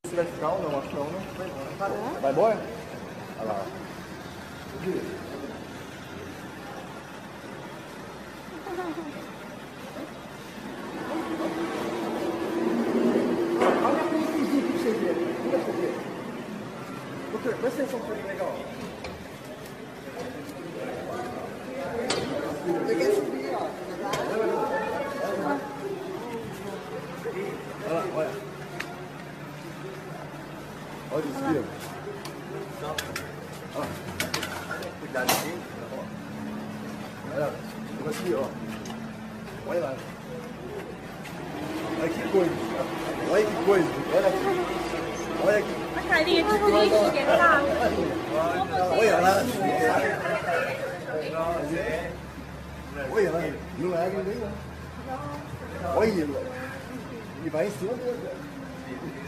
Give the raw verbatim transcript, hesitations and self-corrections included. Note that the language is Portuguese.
Se vai ficar ou não, acho que não, né? Vai embora. Vai embora? Olha lá. Olha a frente pra você ver. Olha pra você ver. Doutor, presta atenção pra ele legal. Eu quero subir, ó. Olha lá, olha. Olha o espelho. Ó. Cuidado aqui. Olha aqui, ó. Olha lá. Olha que coisa. Olha que coisa. Olha aqui. Olha aqui. A carinha de triste que ele tá. Olha lá. Olha lá. Não é ninguém, não. Olha lá. Ele vai em cima dele.